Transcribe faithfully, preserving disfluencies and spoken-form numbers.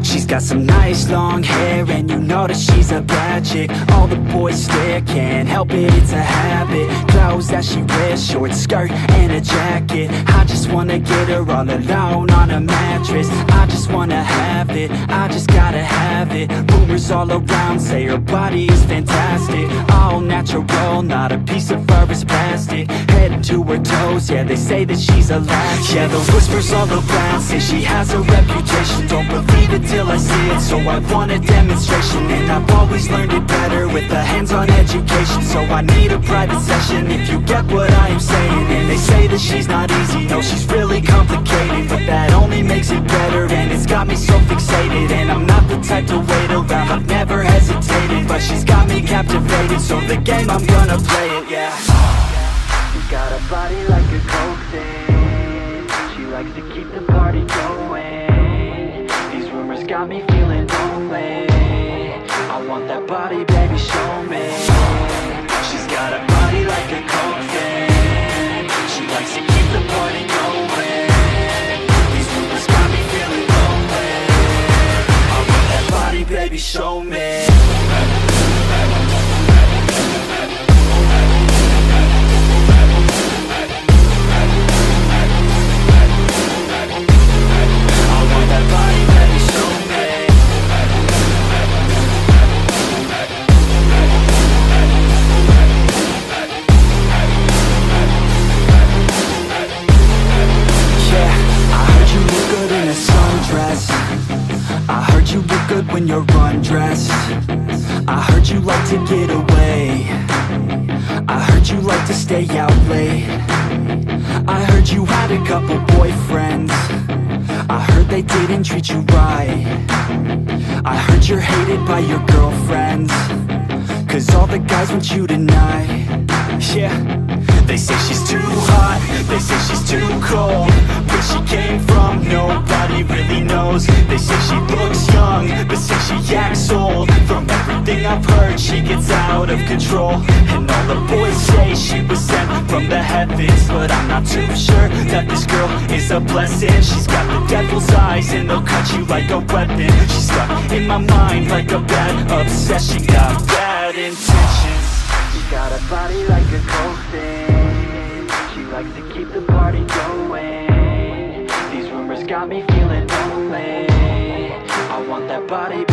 She's got some nice long hair, and you know that she's a bad chick. All the boys stare, can't help it, it's a habit. Clothes that she wears, short skirt and a jacket. I just wanna get her all alone on a mattress. I just wanna have it, I just gotta have it. Rumors all around say her body is fantastic. All natural, not a piece of fur is plastic. Head to her toes, yeah, they say that she's a latch. Yeah, the whispers all around say she has a reputation. Don't believe it till I see it, so I want a demonstration. And I've always learned it better with a hands-on education. So I need a private session, if you get what I am saying. And they say that she's not easy, no, she's really complicated, but that only makes it better, and it's got me so fixated. And I'm not the type to wait around, I've never hesitated, but she's got me captivated, so the game, I'm gonna play it, yeah. She's got a body like a coke thing, she likes to keep the party going. These rumors got me feeling lonely, I want that body, baby, show me. She's got a body like a coke thing, she likes to keep the party going. These rumors got me feeling lonely, I want that body, baby, show me. When you're undressed, I heard you like to get away, I heard you like to stay out late, I heard you had a couple boyfriends, I heard they didn't treat you right, I heard you're hated by your girlfriends, cause all the guys want you tonight. Yeah, they say she's too hot, they say she's too cold, where she came from nobody really knows. They say she looks young, but say she acts old. From everything I've heard, she gets out of control. And all the boys say she was sent from the heavens, but I'm not too sure that this girl is a blessing. She's got the devil's eyes and they'll cut you like a weapon. She's stuck in my mind like a bad obsession, got bad intentions. She's got a body like a coke thing, she likes to keep the party going. These rumors got me feeling lonely, I want that body,